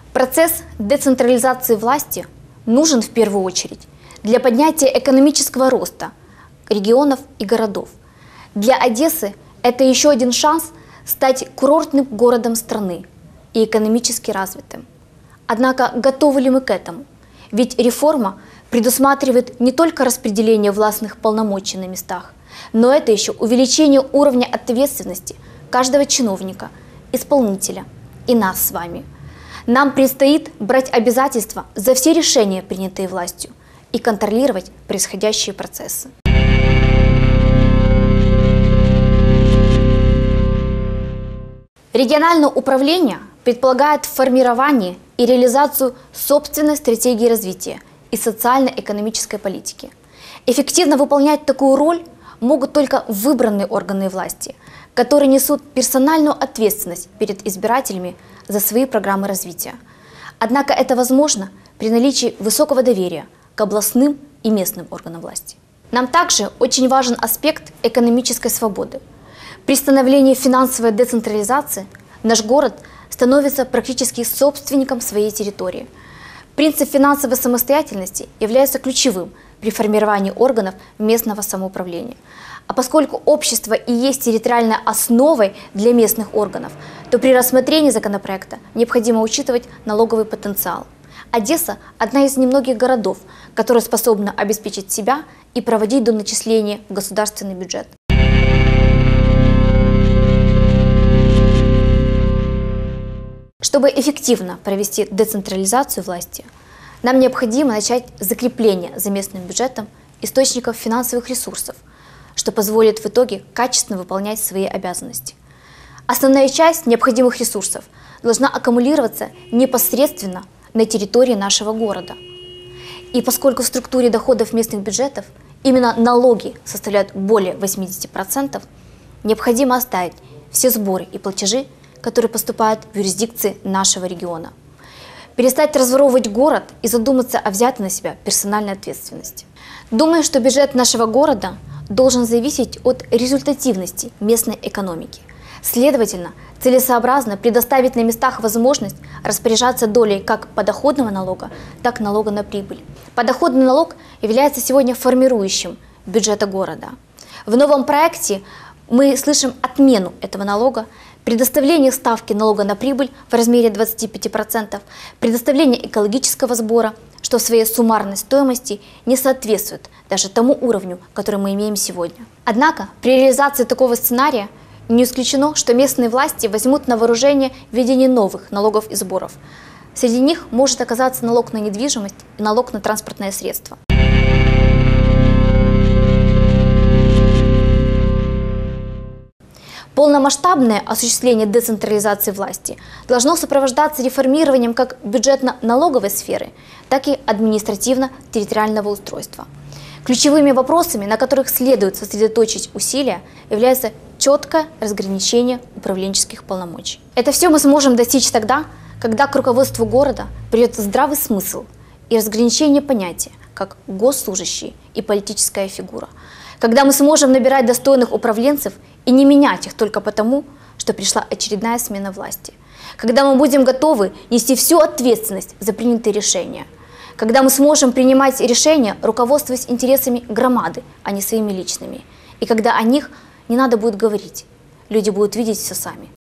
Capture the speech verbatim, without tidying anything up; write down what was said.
Процесс децентрализации власти нужен в первую очередь для поднятия экономического роста регионов и городов. Для Одессы это еще один шанс стать курортным городом страны и экономически развитым. Однако готовы ли мы к этому? Ведь реформа предусматривает не только распределение властных полномочий на местах, но это еще увеличение уровня ответственности каждого чиновника, исполнителя и нас с вами. Нам предстоит брать обязательства за все решения, принятые властью, и контролировать происходящие процессы. Региональное управление предполагает формирование и реализацию собственной стратегии развития и социально-экономической политики. Эффективно выполнять такую роль могут только выбранные органы власти, которые несут персональную ответственность перед избирателями за свои программы развития. Однако это возможно при наличии высокого доверия к областным и местным органам власти. Нам также очень важен аспект экономической свободы. При становлении финансовой децентрализации наш город становится практически собственником своей территории. Принцип финансовой самостоятельности является ключевым при формировании органов местного самоуправления. А поскольку общество и есть территориальной основой для местных органов, то при рассмотрении законопроекта необходимо учитывать налоговый потенциал. Одесса – одна из немногих городов, которая способна обеспечить себя и проводить доначисления в государственный бюджет. Чтобы эффективно провести децентрализацию власти, нам необходимо начать закрепление за местным бюджетом источников финансовых ресурсов, что позволит в итоге качественно выполнять свои обязанности. Основная часть необходимых ресурсов должна аккумулироваться непосредственно на территории нашего города. И поскольку в структуре доходов местных бюджетов именно налоги составляют более восьмидесяти процентов, необходимо оставить все сборы и платежи, которые поступают в юрисдикции нашего региона. Перестать разворовывать город и задуматься о взятой на себя персональной ответственности. Думаю, что бюджет нашего города должен зависеть от результативности местной экономики. Следовательно, целесообразно предоставить на местах возможность распоряжаться долей как подоходного налога, так и налога на прибыль. Подоходный налог является сегодня формирующим бюджета города. В новом проекте мы слышим отмену этого налога, предоставление ставки налога на прибыль в размере двадцати пяти процентов, предоставление экологического сбора, что в своей суммарной стоимости не соответствует даже тому уровню, который мы имеем сегодня. Однако при реализации такого сценария не исключено, что местные власти возьмут на вооружение введение новых налогов и сборов. Среди них может оказаться налог на недвижимость и налог на транспортное средство. Полномасштабное осуществление децентрализации власти должно сопровождаться реформированием как бюджетно-налоговой сферы, так и административно-территориального устройства. Ключевыми вопросами, на которых следует сосредоточить усилия, является четкое разграничение управленческих полномочий. Это все мы сможем достичь тогда, когда к руководству города придет здравый смысл и разграничение понятия, как госслужащий и политическая фигура. Когда мы сможем набирать достойных управленцев и не менять их только потому, что пришла очередная смена власти. Когда мы будем готовы нести всю ответственность за принятые решения. Когда мы сможем принимать решения, руководствуясь интересами громады, а не своими личными. И когда о них не надо будет говорить, люди будут видеть все сами.